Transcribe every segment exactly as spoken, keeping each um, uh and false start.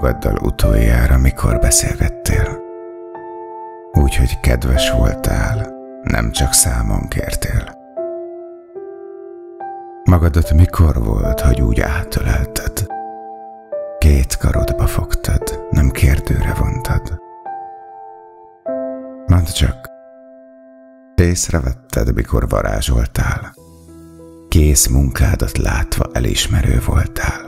magaddal utoljára mikor beszélgettél? Úgyhogy kedves voltál, nem csak számon kértél. Magadat mikor volt, hogy úgy átölelted? Két karodba fogtad, nem kérdőre vontad. Mondd csak, észrevetted, mikor varázsoltál? Kész munkádat látva elismerő voltál.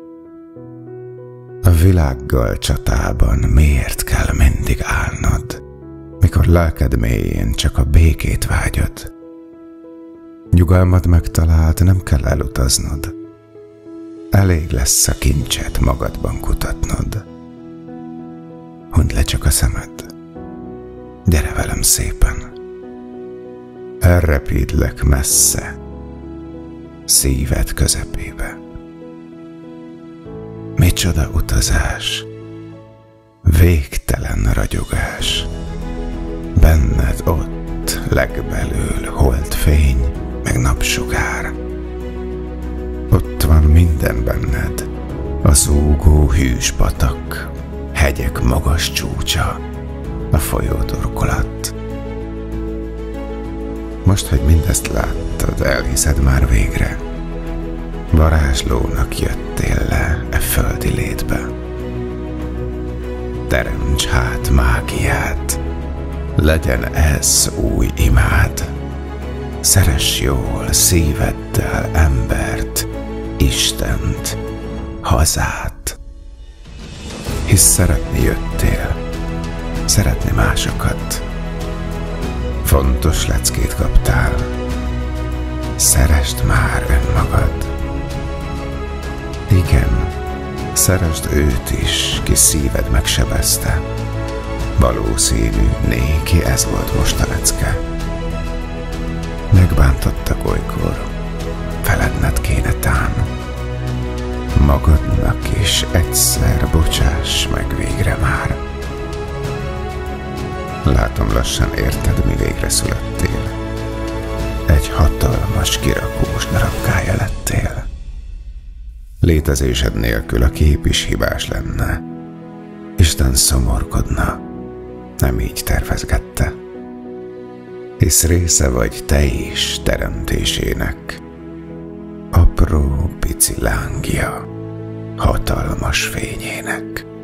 A világgal csatában miért kell mindig állnod, mikor lelked mélyén csak a békét vágyod? Nyugalmad megtalált, nem kell elutaznod. Elég lesz a kincset magadban kutatnod. Hundd le csak a szemed. Gyere velem szépen. Elrepídlek messze, szíved közepébe. Micsoda utazás, végtelen ragyogás. Benned ott legbelül holdfény, meg napsugár. Ott van minden benned, a zúgó hűs patak, hegyek magas csúcsa, a folyótorkolat. Most, hogy mindezt láttad, elhiszed már végre. Varázslónak jöttél le e földi létbe. Teremts hát mágiát, legyen ez új imád. Szeress jól szíveddel embert, Istent, hazát. Hisz szeretni jöttél, szeretni másokat. Fontos leckét kaptál, szeresd már önmagad. Igen, szeresd őt is, ki szíved megsebezte. Valószínű, néki ez volt most a lecke. Megbántottak olykor, feledned kéne tán. Magadnak is egyszer bocsáss meg végre már. Látom, lassan érted, mi végre születtél. Egy hatalmas kirakós darabkája lettél. Létezésed nélkül a kép is hibás lenne. Isten szomorkodna, nem így tervezgette. Hisz része vagy te is teremtésének, apró pici lángja hatalmas fényének.